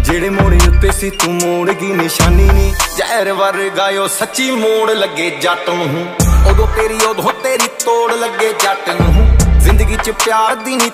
जेड़े मोड़े उत्ते सी तू मोड़ की निशानी नी, जहर वर्गायो सच्ची मोड़ लगे जट नूं, उदों तेरी तोड़ लगे जट नूं। जिंदगी च प्यार दी नी